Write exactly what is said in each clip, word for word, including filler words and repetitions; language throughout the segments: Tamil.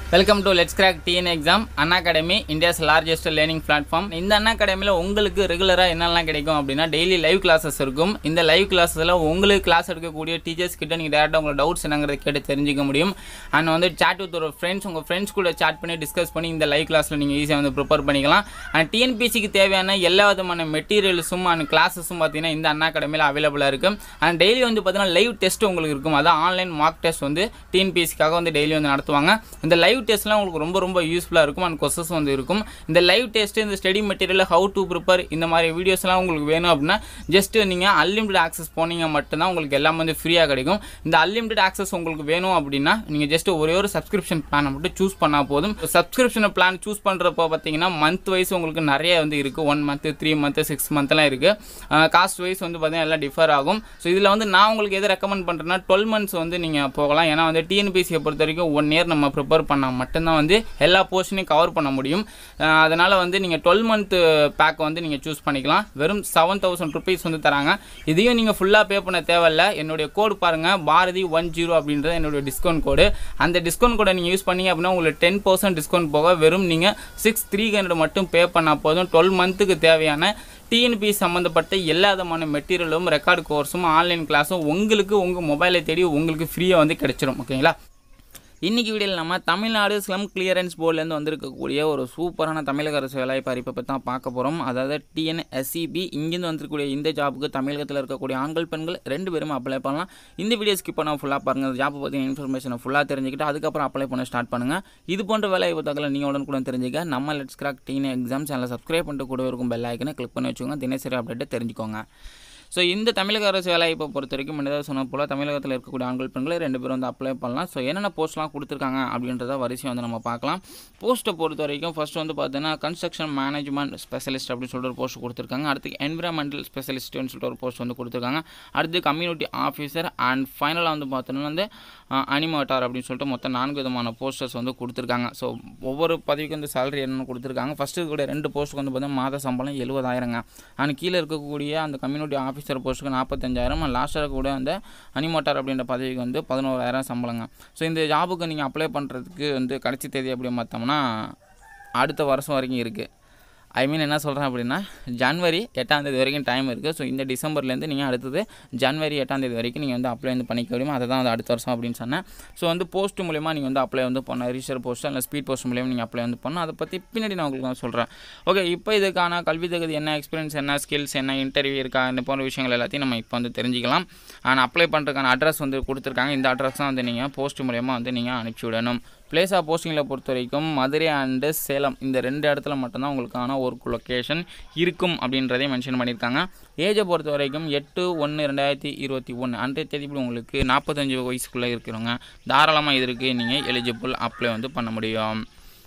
Welcome to Let's Crack T N Exam. Unacademy, India's largest learning platform. இந்த Unacademy உங்களுக்கு ரெகுலரா என்னெல்லாம் கிடைக்கும் அப்படினா டெய்லி லைவ் கிளாसेस இருக்கும். இந்த லைவ் கிளாसेसல உங்களுக்கு கிளாஸ் எடுக்கக்கூடிய டீச்சர்ஸ் கிட்ட நீங்க டைரக்டா உங்க டவுட்ஸ் என்னங்கறத கேட்டு தெரிஞ்சுக்க முடியும். and வந்து chat with your friends உங்க friends கூட chat பண்ணி டிஸ்கஸ் பண்ணி இந்த லைவ் கிளாஸ்ல நீங்க ஈஸியா வந்து ப்ரிப்பேர் பண்ணிக்கலாம். and T N P S C க்கு தேவையான எல்லா விதமான மெட்டீரியல்ஸும் and கிளாसेसும் பாத்தீங்கன்னா இந்த Unacademyல அவேலபிளா இருக்கு. and டெய்லி வந்து பாத்தீங்கன்னா லைவ் டெஸ்ட் உங்களுக்கு இருக்கும். அத ஆன்லைன் மார்க் டெஸ்ட் வந்து T N P S C க்காக வந்து டெய்லி வந்து நடத்துவாங்க. இந்த லைவ் டெஸ்ட்லாம் உங்களுக்கு ரொம்ப ரொம்ப யூஸ்ஃபுல்லா இருக்கும் and क्वेश्चंस வந்து இருக்கும். இந்த லைவ் டெஸ்ட் இந்த study material how to prepare இந்த மாதிரி வீடியோஸ்லாம் உங்களுக்கு வேணும் அப்படினா ஜஸ்ட் நீங்க unlimited access போனீங்க மட்டும் தான் உங்களுக்கு எல்லாம் வந்து ஃப்ரீயா கிடைக்கும். இந்த unlimited access உங்களுக்கு வேணும் அப்படினா நீங்க ஜஸ்ட் ஒரே ஒரு subscription plan மட்டும் चूஸ் பண்ணா போதும். subscription plan चूஸ் பண்றப்போ பாத்தீங்கன்னா month wise உங்களுக்கு நிறைய வந்து இருக்கு. one month, three month, six month எல்லாம் இருக்கு. காஸ்ட் வைஸ் வந்து பாத்தீங்கன்னா எல்லாம் டிஃபர் ஆகும். சோ இதுல வந்து நான் உங்களுக்கு எதை ரெக்கமெண்ட் பண்றேன்னா twelve months வந்து நீங்க போகலாம். ஏனா வந்து T N P S C பொறுத்த வரைக்கும் one year நம்ம ப்ரிப்பேர் பண்ணா மட்டும் தான் வந்து எல்லா போர்ஷனையும் கவர் பண்ண முடியும். அதனால வந்து நீங்க twelve month பேக் வந்து நீங்க चूஸ் பண்ணிக்கலாம். வெறும் seven thousand rupees வந்து தராங்க. இதையும் நீங்க ஃபுல்லா பே பண்ண தேவையில்லை. என்னோட கோட் பாருங்க பாரதி ten அப்படின்றது என்னோட டிஸ்கவுண்ட் கோட். அந்த டிஸ்கவுண்ட் கோடை நீங்க யூஸ் பண்ணீங்க அப்படினா உங்களுக்கு ten percent டிஸ்கவுண்ட் போக வெறும் நீங்க six thousand three hundred மட்டும் பே பண்ணா போதும். twelve monthக்கு தேவையான T N P S C சம்பந்தப்பட்ட எல்லா விதமான மெட்டீரியலும் ரெக்கார்ட் கோர்ஸும் ஆன்லைன் கிளாஸும் உங்களுக்கு உங்க மொபைலை தேடி உங்களுக்கு ஃப்ரீயா வந்து கிடைச்சிரும். ஓகேங்களா? இன்னைக்கு வீடியோல நம்ம தமிழ்நாடு ஸ்லம் கிளியரன்ஸ் போர்ட்ல இருந்து வந்திருக்கக்கூடிய ஒரு சூப்பரான தமிழக அரசு வேலைவாய்ப்பு அறிவிப்பை பத்தி தான் பார்க்க போறோம். அதாவது T N S C B இங்கிருந்து வந்திருக்கக்கூடிய இந்த ஜாபுக்கு தமிழகத்துல இருக்கக்கூடிய ஆண்கள் பெண்கள் ரெண்டு பேரும் அப்ளை பண்ணலாம். இந்த வீடியோ ஸ்கிப் பண்ணாம ஃபுல்லா பாருங்க. இந்த ஜாப் பத்தின இன்ஃபர்மேஷனை ஃபுல்லா தெரிஞ்சுக்கிட்டு அதுக்கு அப்புறம் அப்ளை பண்ண ஸ்டார்ட் பண்ணுங்க. இது போன்ற வேலைவாய்ப்பு தகவலை நீங்க உடனுக்குடன் தெரிஞ்சுக்க நம்ம let's crack T N exam சேனலை சப்ஸ்கிரைப் பண்ணிட்டு கூட இருக்கும் பெல் ஐகானை கிளிக் பண்ணி வச்சுக்கோங்க. தினசரி அப்டேட் தெரிஞ்சுக்கோங்க. ஸோ இந்த தமிழக அரசு வேலைவாய்ப்பை பொறுத்த வரைக்கும் முன்னதாக சொன்ன போல் தமிழகத்தில் இருக்கக்கூடிய ஆண்கள் பெண்களை ரெண்டு பேரும் வந்து அப்ளை பண்ணலாம். ஸோ என்னென்ன போஸ்ட்லாம் கொடுத்துருக்காங்க அப்படின்றத வரிசையை வந்து நம்ம பார்க்கலாம். போஸ்ட்டை பொறுத்த வரைக்கும் ஃபர்ஸ்ட் வந்து பார்த்தீங்கன்னா கன்ஸ்ட்ரக்ஷன் மேனேஜ்மெண்ட் ஸ்பெஷலிஸ்ட் அப்படின்னு சொல்லிட்டு ஒரு போஸ்ட் கொடுத்துருக்காங்க. அடுத்து என்விரான்மெண்டல் ஸ்பெஷலிஸ்ட்னு சொல்லிட்டு ஒரு போஸ்ட் வந்து கொடுத்துருக்காங்க. அடுத்து கம்யூனிட்டி ஆஃபீஸர் அண்ட் ஃபைனலாக வந்து பார்த்தோன்னா வந்து அனிமேட்டர் அப்படின்னு சொல்லிட்டு மொத்தம் நான்கு விதமான போஸ்டர்ஸ் வந்து கொடுத்துருக்காங்க. ஸோ ஒவ்வொரு பதவிக்கு வந்து சேலரி என்னென்னு கொடுத்துருக்காங்க. ஃபஸ்ட்டு கூட ரெண்டு போஸ்ட்டுக்கு வந்து பார்த்தீங்கன்னா மாத சம்பளம் எழுபதாயிரங்க. அண்ட் கீழே இருக்கக்கூடிய அந்த கம்யூனிட்டி ஆஃபீஸர் போஸ்ட்டுக்கு நாற்பத்தஞ்சாயிரம், லாஸ்ட்டாக இருக்கக்கூடிய அந்த அனிமேட்டர் அப்படின்ற பதவிக்கு வந்து பதினோராயிரம் சம்பளங்க. ஸோ இந்த ஜாபுக்கு நீங்கள் அப்ளை பண்ணுறதுக்கு வந்து கடைசி தேதி அப்படின்னு பார்த்தோம்னா அடுத்த வருஷம் வரைக்கும் இருக்குது. ஐ மீன் என்ன சொல்கிறேன் அப்படின்னா ஜனவரி எட்டாம் தேதி வரைக்கும் டைம் இருக்குது. ஸோ இந்த டிசம்பர்லேருந்து நீங்கள் அடுத்தது ஜனவரி எட்டாம் தேதி வரைக்கும் நீங்கள் வந்து அப்ளை வந்து பண்ணிக்க முடியும். அதை தான் வந்து அடுத்த வருஷம் அப்படின்னு சொன்னேன். ஸோ வந்து போஸ்ட் மூலிமா நீங்கள் வந்து அப்ளை வந்து பண்ண ரிஜிஸ்டர் போஸ்ட் இல்லை ஸ்பீட் போஸ்ட் மூலிமா நீங்கள் அப்ளை வந்து பண்ணணும். அதை பற்றி பின்னாடி நான் உங்களுக்கு நான் சொல்கிறேன். ஓகே, இப்போ இதுக்கான கல்வி தகுதி என்ன, எக்ஸ்பீரியன்ஸ் என்ன, ஸ்கில்ஸ் என்ன, இன்டர்வியூ இருக்கா, இந்த போன்ற விஷயங்கள் எல்லாத்தையும் நம்ம இப்போ வந்து தெரிஞ்சிக்கலாம். ஆனால் அப்ளை பண்ணுறதுக்கான அட்ரஸ் வந்து கொடுத்துருக்காங்க. இந்த அட்ரஸ் தான் வந்து நீங்கள் போஸ்ட் மூலிமா வந்து நீங்கள் அனுப்பிச்சி விடணும். பிளேஸ் ஆஃப் போஸ்டிங்கில் பொறுத்த வரைக்கும் மதுரை அண்டு சேலம் இந்த ரெண்டு இடத்துல மட்டும்தான் உங்களுக்கான ஒர்க் லொக்கேஷன் இருக்கும் அப்படின்றதையும் மென்ஷன் பண்ணியிருக்காங்க. ஏஜை பொறுத்த வரைக்கும் எட்டு ஒன்று ரெண்டாயிரத்தி இருபத்தி ஒன்று அன்றைய தேதிப்படி உங்களுக்கு நாற்பத்தஞ்சு வயசுக்குள்ளே இருக்கிறவங்க தாராளமாக இதற்கு நீங்கள் எலிஜிபிள் அப்ளை வந்து பண்ண முடியும்.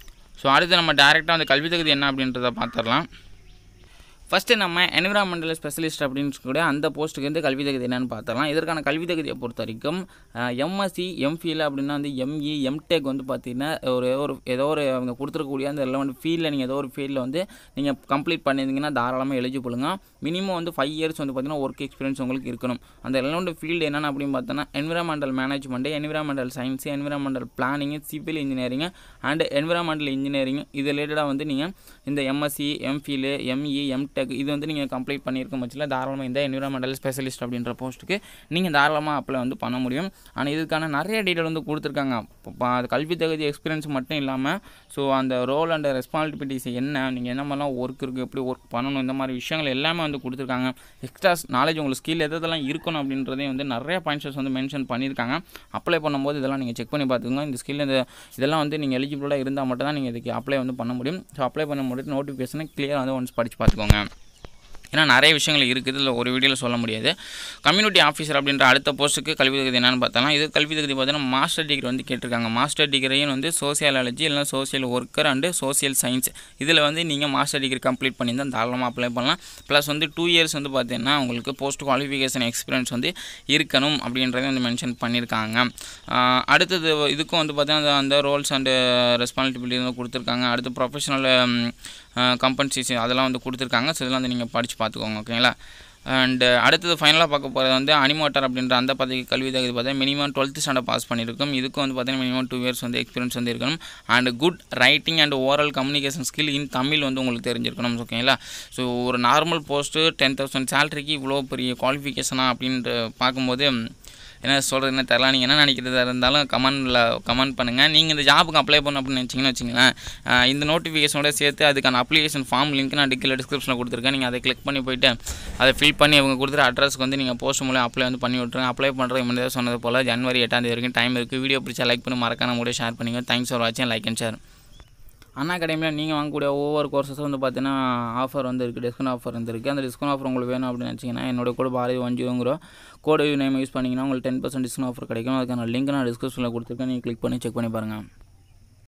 ஸோ அடுத்து நம்ம டேரெக்டாக அந்த கல்வி தகுதி என்ன அப்படின்றத பார்த்துடலாம். ஃபஸ்ட்டு நம்ம என்விரான்மெண்டல் ஸ்பெஷலிஸ்ட் அப்படின்னு கூட அந்த போஸ்ட்டுக்கு வந்து கல்வி தகுதி என்னென்னு பார்த்துடலாம். இதற்கான கல்வி தகுதியை பொறுத்த வரைக்கும் எம்எஸ்சி எம்ஃபில் அப்படின்னா வந்து எம்இ எம்டெக் வந்து பார்த்தீங்கன்னா ஒரு ஒரு ஏதோ ஒரு அவங்க கொடுத்துருக்கக்கூடிய அந்த ரெலவெண்ட் ஃபீல்டில் நீங்கள் ஏதோ ஒரு ஃபீல்டில் வந்து நீங்கள் கம்ப்ளீட் பண்ணியிருந்தீங்கன்னா தாராளமாக எலிஜிபிளுங்க. மினிமம் வந்து ஃபைவ் இயர்ஸ் வந்து பார்த்தீங்கன்னா ஒர்க் எக்ஸ்பீரியன்ஸ் உங்களுக்கு இருக்கணும். அந்த ரெலவெண்ட் ஃபீல்டு என்னென்னு அப்படின்னு பார்த்தோன்னா environmental management, environmental science, environmental planning, civil engineering and environmental engineering இது ரிலேட்டடாக வந்து நீங்கள் இந்த எம்எஸ்சி எம்ஃபில் எம்இ எம் இது வந்து நீங்கள் கம்ப்ளீட் பண்ணியிருக்க பட்சத்தில் தாராளமாக இந்த என்விரான்மெண்டல் ஸ்பெஷலிஸ்ட் அப்படின்ற போஸ்ட்டுக்கு நீங்கள் தாராளமாக அப்ளை வந்து பண்ண முடியும். ஆனால் இதுக்கான நிறைய டீட்டெயில் வந்து கொடுத்துருக்காங்க. அது கல்வி தகுதி எக்ஸ்பீரியன்ஸ் மட்டும் இல்லாமல் ஸோ அந்த ரோல் அண்ட் ரெஸ்பான்சிபிலிட்டிஸ் என்ன, நீங்கள் என்ன மாதிரிலாம் ஒர்க் இருக்குது, எப்படி ஒர்க் பண்ணணும், இந்த மாதிரி விஷயங்கள் எல்லாமே வந்து கொடுத்துருக்காங்க. எக்ஸ்ட்ரா நாலேஜ் உங்களுக்கு ஸ்கில் எதெல்லாம் இருக்கணும் அப்படின்றதையும் வந்து நிறைய பாயிண்ட்ஸ் வந்து மென்ஷன் பண்ணியிருக்காங்க. அப்ளை பண்ணும்போது இதெல்லாம் நீங்கள் செக் பண்ணி பார்த்துக்கோங்க. இந்த ஸ்கில் இந்த இதெல்லாம் வந்து நீங்கள் எலிஜிபிளாக இருந்தால் மட்டும் தான் நீங்கள் இதுக்கு அப்ளை வந்து பண்ண முடியும். ஸோ அப்ளை பண்ண முடியும் நோட்டிஃபிகேஷனை கிளியராக வந்து ஒன்ஸ் படித்து பார்த்துக்கோங்க. ஏன்னா நிறைய விஷயங்கள் இருக்குது, இதில் ஒரு வீடியோவில் சொல்ல முடியாது. கம்யூனிட்டி ஆஃபீஸர் அப்படின்ற அடுத்த போஸ்ட்டுக்கு கல்வி தகுதி என்னென்னு பார்த்தாலும் இது கல்வி தகுதி பார்த்தீங்கன்னா மாஸ்டர் டிகிரி வந்து கேட்டிருக்காங்க. மாஸ்டர் டிகிரியும் வந்து சோசியாலஜி இல்லைனா social worker and social science இதில் வந்து நீங்கள் மாஸ்டர் டிகிரி கம்ப்ளீட் பண்ணி தான் தாராளமாக அப்ளை பண்ணலாம். ப்ளஸ் வந்து டூ இயர்ஸ் வந்து பார்த்தீங்கன்னா உங்களுக்கு போஸ்ட் குவாலிஃபிகேஷன் எக்ஸ்பீரியன்ஸ் வந்து இருக்கணும் அப்படின்றத வந்து மென்ஷன் பண்ணியிருக்காங்க. அடுத்தது இதுக்கும் வந்து பார்த்தீங்கன்னா அந்த ரோல்ஸ் அண்டு ரெஸ்பான்சிபிலிட்டி வந்து கொடுத்துருக்காங்க. அடுத்து ப்ரொஃபஷனல் கம்பன்சேஷன் அதெல்லாம் வந்து கொடுத்துருக்காங்க. ஸோ இதெல்லாம் வந்து நீங்கள் படித்து பார்த்துக்கோங்க. ஓகேங்களா? அண்ட் அடுத்தது ஃபைனலாக பார்க்க போகிறது வந்து அனிமேட்டர் அப்படின்ற அந்த பதவி கல்வி தகுதி பார்த்தா மினிமம் டுவெல்த் ஸ்டாண்டர்ட் பாஸ் பண்ணியிருக்கும். இதுக்கு வந்து பார்த்தீங்கன்னா மினிமம் டூ இயர்ஸ் வந்து எக்ஸ்பீரியன்ஸ் வந்து இருக்கணும். And good writing and oral communication skill in Tamil வந்து உங்களுக்கு தெரிஞ்சிருக்கணும். ஓகேங்களா? ஸோ ஒரு நார்மல் போஸ்ட்டு டென் தௌசண்ட் சேலரிக்கு இவ்வளோ பெரிய குவாலிஃபிகேஷனாக அப்படின்ட்டு பார்க்கும்போது என்ன சொல்கிறதுன்னு தெரியல. நீங்கள் என்ன நினைக்கிறதா இருந்தாலும் கமெண்டில் கமெண்ட் பண்ணுங்கள். நீங்கள் இந்த ஜாபுக்கு அப்ளை பண்ணணும் அப்படின்னு நினச்சிங்கன்னு வச்சுங்களேன், இந்த நோட்டிஃபிகேஷனோட சேர்த்து அதுக்கான அப்ளிகேஷன் ஃபார்ம் லிங்க் நான் டிக்கில் டிஸ்கிரிப்ஷனில் கொடுத்துருக்கேன். நீங்கள் அதை கிளிக் பண்ணி போய்ட்டு அதை ஃபில் பண்ணி அவங்க கொடுத்துற அட்ரஸ்க்கு வந்து நீங்கள் போஸ்ட் மூலம் அப்ளை வந்து பண்ணி விட்ருங்க. அப்ளை பண்ணுறது முன்னாடி சொன்னது போல் ஜனவரி எட்டாம் தேதி வரைக்கும் டைம் இருக்குது. வீடியோ பிடிச்சா லைக் பண்ணி மறக்காம கூட ஷேர் பண்ணிங்க. தேங்க்ஸ் ஃபார் வாட்சிங். Like and share. அன்அகாடமியில் நீங்கள் வாங்கக்கூடிய ஒவ்வொரு கோர்ஸஸும் வந்து பார்த்தீங்கன்னா ஆஃபர் வந்து இருக்குது, டிஸ்கவுண்ட் ஆஃபர் வந்து இருக்குது. அந்த டிஸ்கவுண்ட் ஆஃபர் உங்களுக்கு வேணும் அப்படின்னு நினச்சிங்கன்னா என்னோட கூட பாரதி ஒன் ஜியோங்கிற கோடு நேம் யூஸ் பண்ணிங்கன்னா உங்களுக்கு டென் பர்சன்ட் டிஸ்கவுண்ட் ஆஃபர் கிடைக்கும். அதுக்கான லிங்க் நான் டிஸ்கிரிப்ஷனில் கொடுத்துருக்கேன். நீங்கள் கிளிக் பண்ணி செக் பண்ணி பாருங்கள்.